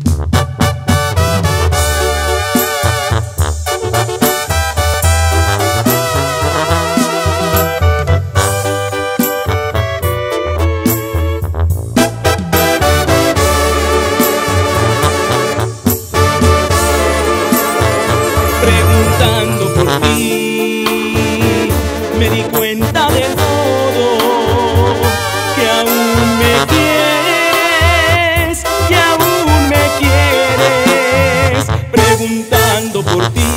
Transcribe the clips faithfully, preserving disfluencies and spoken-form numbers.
Preguntando por ti, me di cuenta de todo, que aún me quieres, que aún me quieres. Preguntando por ti,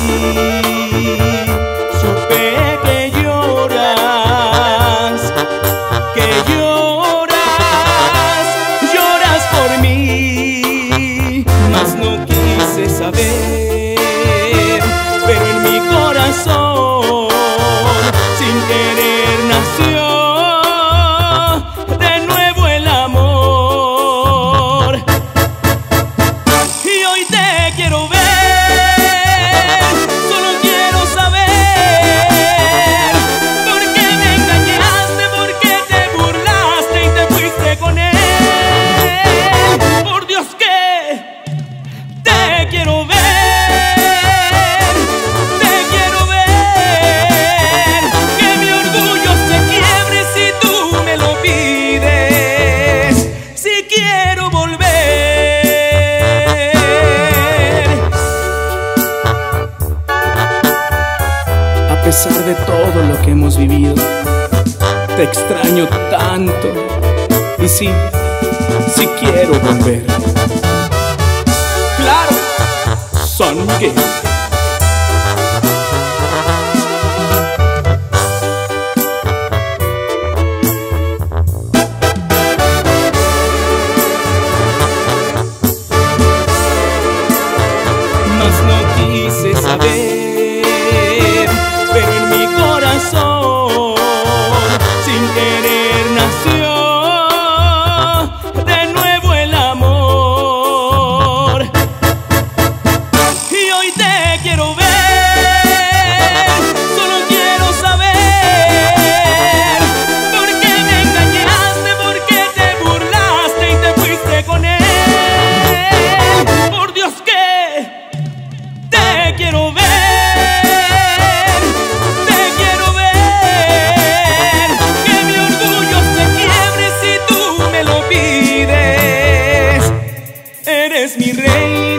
supe que lloras, que lloras, lloras por mí, mas no quise saber. Pero en mi corazón, sin querer, nació de nuevo el amor. Y hoy te quiero ver, solo quiero saber por qué me engañaste, por qué te burlaste y te fuiste con él. Por Dios que te quiero ver. A pesar de todo lo que hemos vivido, te extraño tanto. Y sí, sí quiero volver. Claro, son gay. Mas no quise saber, pero en mi corazón, sin querer, nació de nuevo el amor. Y hoy te quiero ver, solo quiero saber por qué me engañaste, por qué te burlaste y te fuiste con él. Por Dios que te quiero ver. Eres mi rey.